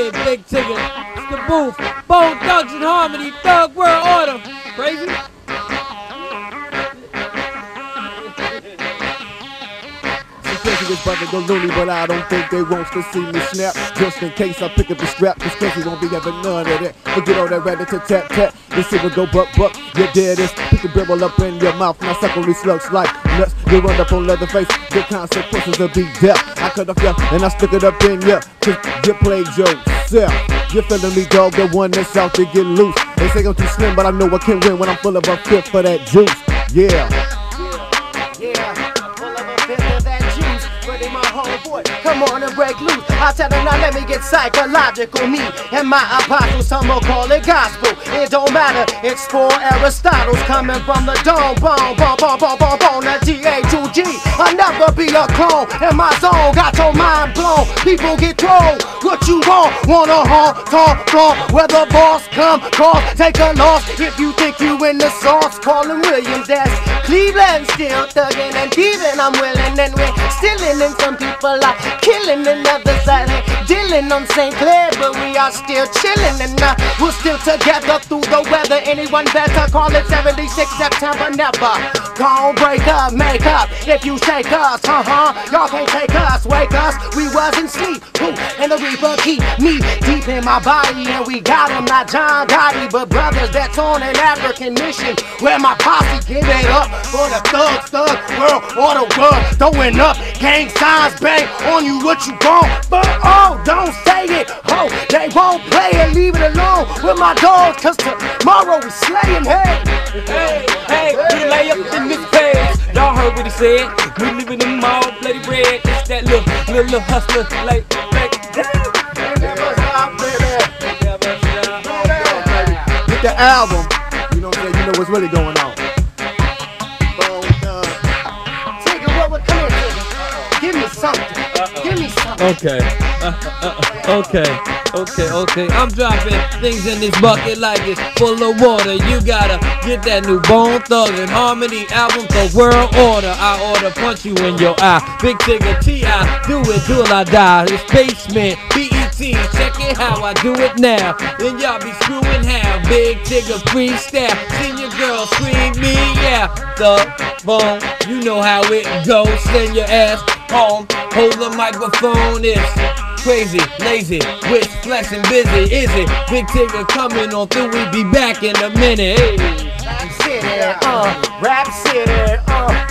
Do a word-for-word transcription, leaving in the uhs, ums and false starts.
Yeah, Big Tigger, it's the booth. Bone Thugs and Harmony, Thug World Order. Crazy? Niggas about to go loony, but I don't think they wants to see me snap. Just in case I pick up the strap, this crazy won't be having none of that. Forget all that rat-a-tat-tat. This shit will go buck-buck. You're dead as put the barrel up in your mouth. Now suckle these slugs like nuts. They run up on Leatherface. The consequences will be death. I cut off ya and I stick it up in ya. Cause you played yourself. You're feeling me, dog, the one that's out to get loose. They say I'm too slim, but I know I can win when I'm full of a fifth for that juice. Yeah. Come on and break loose. I tell them now let me get psychological. Me and my apostles, some will call it gospel. It don't matter, it's for Aristotle's coming from the dome. Boom, boom, boom, boom, boom, boom. That G A two G. I'll never be a clone. In my zone, got your mind blown. People get trolled. What you want? Wanna haunt, talk, floor. Where the boss come, cross, take a loss. If you think you in the sauce, call him Williams. That's Cleveland, still thugging and thieving. I'm willing and we're stealing, and some people are killing another side. Dealing on Saint Clair, but we are still chilling, and uh, we're still together through the weather. Anyone better call it seventy-six September? Never. Gon' break up, make up. If you shake us, uh huh, y'all can't take us, wake us. We wasn't sleep, ooh, and the Reaper keep me deep in my body, and we got him, not John Gotti, but brothers that's on an African mission. Where my posse give it up for the thugs, thug world order world, throwing up gang signs, bang on you what you want, but oh, don't say it, oh, they won't play it, leave it alone with my dogs, cause tomorrow we slaying, hey, hey, hey, we lay up in this page, y'all heard what he said, we living them all bloody red, it's that little, little, little hustler, like, like, never stop, baby, never stop, get the album, you know what I'm saying, you know what's really going on. Give me something. Give me something. Okay. Uh, uh, uh, okay. Okay. Okay. I'm dropping things in this bucket like it's full of water. You gotta get that new Bone Thug and Harmony album, The World Order. I order punch you in your eye. Big Tigger T I do it till I die. It's Basement B E T. Check it how I do it now. Then y'all be screwing how. Big Tigger freestyle. Send your girl scream me, yeah. The Bone, you know how it goes. Send your ass home, hold the microphone, it's crazy, lazy, which flexing busy, is it? Big Tigger coming on through, we be back in a minute, hey. Rap City, uh, Rap City, uh